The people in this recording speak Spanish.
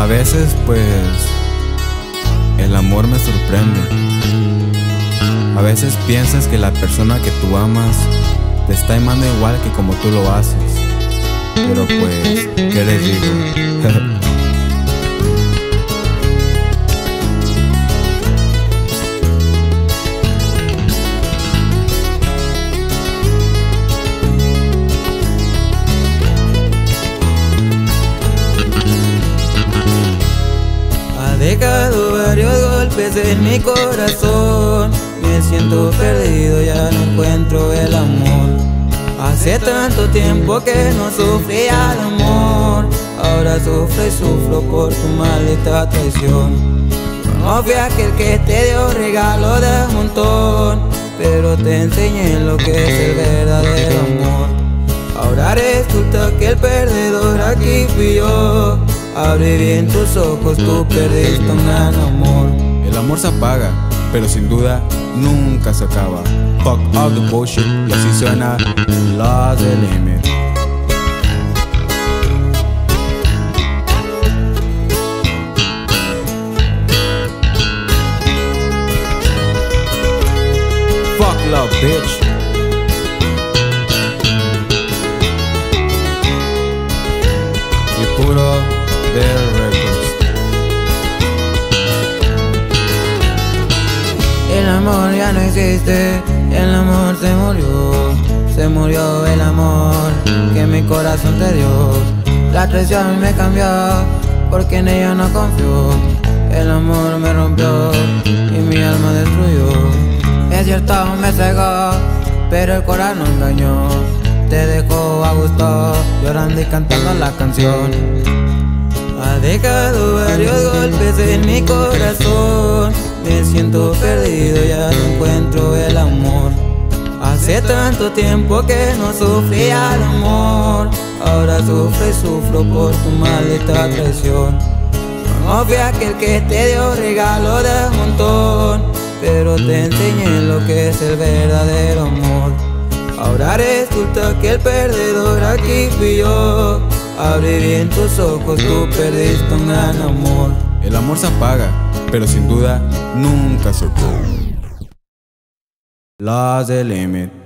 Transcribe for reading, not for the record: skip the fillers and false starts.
A veces pues el amor me sorprende. A veces piensas que la persona que tú amas te está amando igual que como tú lo haces. Pero pues, ¿qué les digo? Ha dejado varios golpes en mi corazón. Me siento perdido, ya no encuentro el amor. Hace tanto tiempo que no sufría el amor. Ahora sufro y sufro por tu maldita traición. No fui aquel que te dio regalo de un montón, pero te enseñé lo que es el verdadero amor. Ahora resulta que el perdedor aquí fui yo. Abre bien tus ojos, tú perdiste un gran amor. El amor se apaga, pero sin duda nunca se acaba. Fuck all the bullshit. Y así suena Los del Limit. Fuck love, bitch. Y puro Del Records. El amor ya no existe, el amor se murió el amor que mi corazón te dio. La traición me cambió, porque en ella no confío. El amor me rompió y mi alma destruyó. Es cierto, me cegó, pero el corazón no engañó. Te dejó a gusto, llorando y cantando la canción. Ha dejado varios golpes en mi corazón. Me siento perdido, ya no encuentro el amor. Hace tanto tiempo que no sufría el amor. Ahora sufro y sufro por tu maldita traición. No fui aquel que te dio regalo de un montón, pero te enseñé lo que es el verdadero amor. Ahora resulta que el perdedor aquí fui yo. Abre bien tus ojos, tú perdiste un gran amor. El amor se apaga, pero sin duda nunca se acaba. Los del Limit.